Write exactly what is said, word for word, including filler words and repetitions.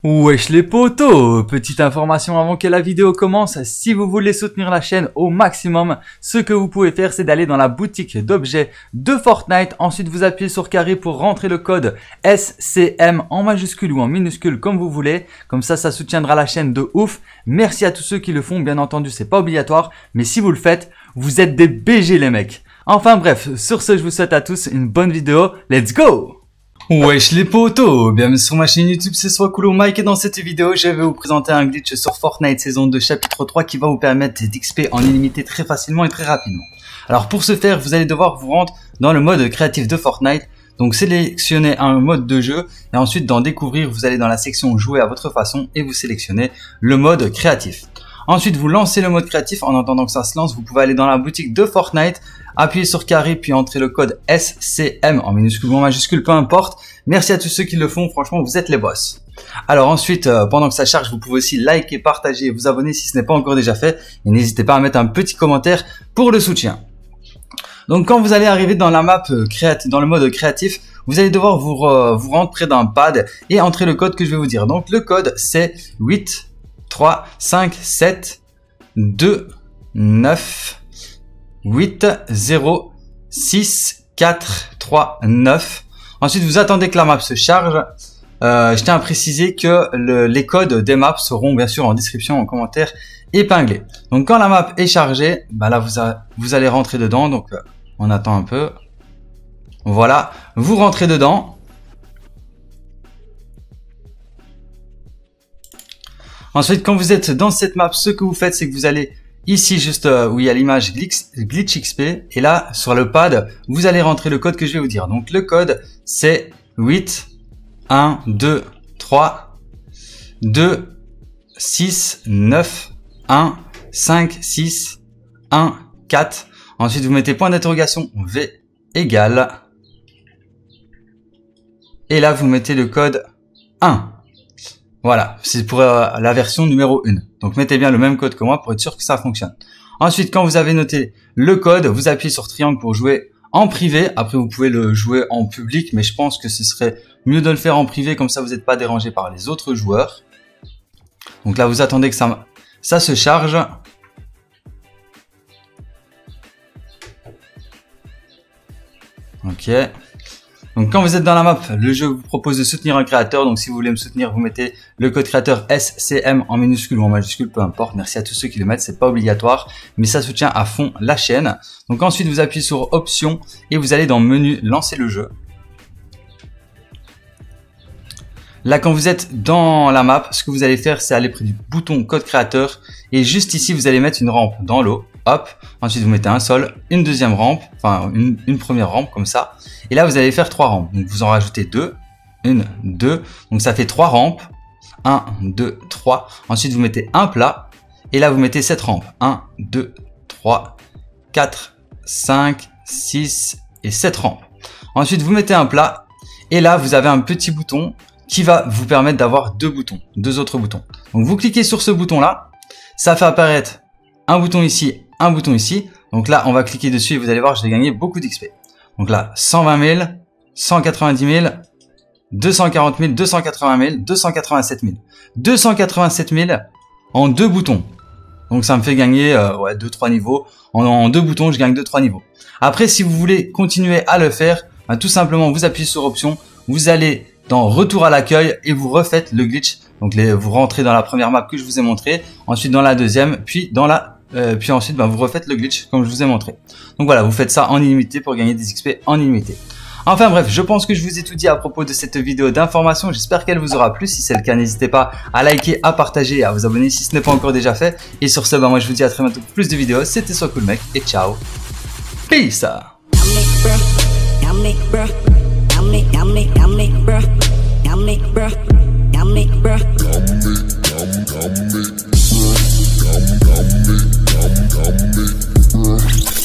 Wesh les potos, petite information avant que la vidéo commence, si vous voulez soutenir la chaîne au maximum, ce que vous pouvez faire c'est d'aller dans la boutique d'objets de Fortnite, ensuite vous appuyez sur carré pour rentrer le code S C M en majuscule ou en minuscule comme vous voulez, comme ça ça soutiendra la chaîne de ouf. Merci à tous ceux qui le font, bien entendu c'est pas obligatoire, mais si vous le faites, vous êtes des B G les mecs. Enfin bref, sur ce je vous souhaite à tous une bonne vidéo, let's go! Wesh les potos, bienvenue sur ma chaîne YouTube, c'est Swakulo Mike et dans cette vidéo je vais vous présenter un glitch sur Fortnite saison deux chapitre trois qui va vous permettre d'X P en illimité très facilement et très rapidement. Alors pour ce faire vous allez devoir vous rendre dans le mode créatif de Fortnite, donc sélectionnez un mode de jeu et ensuite dans découvrir vous allez dans la section jouer à votre façon et vous sélectionnez le mode créatif. Ensuite vous lancez le mode créatif, en attendant que ça se lance vous pouvez aller dans la boutique de Fortnite, appuyez sur carré puis entrez le code S C M en minuscule ou en majuscule, peu importe. Merci à tous ceux qui le font, franchement vous êtes les boss. Alors ensuite euh, pendant que ça charge vous pouvez aussi liker, partager et vous abonner si ce n'est pas encore déjà fait. Et n'hésitez pas à mettre un petit commentaire pour le soutien. Donc quand vous allez arriver dans la map euh, créative, dans le mode créatif, vous allez devoir vous, euh, vous rendre près d'un pad et entrer le code que je vais vous dire. Donc le code c'est huit trois cinq sept deux neuf huit zéro six quatre trois neuf. Ensuite vous attendez que la map se charge. Euh, je tiens à préciser que le, les codes des maps seront bien sûr en description, en commentaire épinglés. Donc quand la map est chargée, bah là vous, a, vous allez rentrer dedans. Donc euh, on attend un peu. Voilà, vous rentrez dedans. Ensuite quand vous êtes dans cette map, ce que vous faites c'est que vous allez ici juste euh, où il y a l'image glitch, glitch X P et là sur le pad vous allez rentrer le code que je vais vous dire. Donc le code c'est huit un deux trois deux six neuf un cinq six un quatre. Ensuite vous mettez point d'interrogation V égale et là vous mettez le code un. Voilà, c'est pour euh, la version numéro un. Donc mettez bien le même code que moi pour être sûr que ça fonctionne. Ensuite, quand vous avez noté le code, vous appuyez sur triangle pour jouer en privé. Après, vous pouvez le jouer en public, mais je pense que ce serait mieux de le faire en privé, comme ça vous n'êtes pas dérangé par les autres joueurs. Donc là, vous attendez que ça, ça se charge. Ok. Donc quand vous êtes dans la map, le jeu vous propose de soutenir un créateur. Donc si vous voulez me soutenir, vous mettez le code créateur S C M en minuscule ou en majuscule, peu importe. Merci à tous ceux qui le mettent, c'est pas obligatoire, mais ça soutient à fond la chaîne. Donc ensuite vous appuyez sur options et vous allez dans menu lancer le jeu. Là quand vous êtes dans la map, ce que vous allez faire c'est aller près du bouton code créateur et juste ici vous allez mettre une rampe dans l'eau. Hop, ensuite vous mettez un sol, une deuxième rampe, enfin une, une première rampe comme ça. Et là vous allez faire trois rampes. Donc vous en rajoutez deux, une, deux. Donc ça fait trois rampes. un, deux, trois. Ensuite vous mettez un plat. Et là vous mettez sept rampes. un, deux, trois, quatre, cinq, six et sept rampes. Ensuite vous mettez un plat. Et là vous avez un petit bouton qui va vous permettre d'avoir deux boutons, deux autres boutons. Donc vous cliquez sur ce bouton là. Ça fait apparaître un bouton ici, un bouton ici. Donc là, on va cliquer dessus et vous allez voir, je vais gagner beaucoup d'X P. Donc là, cent vingt mille, cent quatre-vingt-dix mille, deux cent quarante mille, deux cent quatre-vingts mille, deux cent quatre-vingt-sept mille. deux cent quatre-vingt-sept mille en deux boutons. Donc ça me fait gagner euh, ouais, deux trois niveaux. En, en deux boutons, je gagne deux trois niveaux. Après, si vous voulez continuer à le faire, bah, tout simplement, vous appuyez sur option. Vous allez dans retour à l'accueil et vous refaites le glitch. Donc les, vous rentrez dans la première map que je vous ai montré, ensuite dans la deuxième, puis dans la Euh, puis ensuite bah, vous refaites le glitch comme je vous ai montré. Donc voilà, vous faites ça en illimité pour gagner des X P en illimité. Enfin bref, je pense que je vous ai tout dit à propos de cette vidéo d'information. J'espère qu'elle vous aura plu. Si c'est le cas, n'hésitez pas à liker, à partager et à vous abonner si ce n'est pas encore déjà fait. Et sur ce, bah, moi je vous dis à très bientôt pour plus de vidéos. C'était Swakulo Mike et ciao. Peace. Come me, come me, come me, bruh.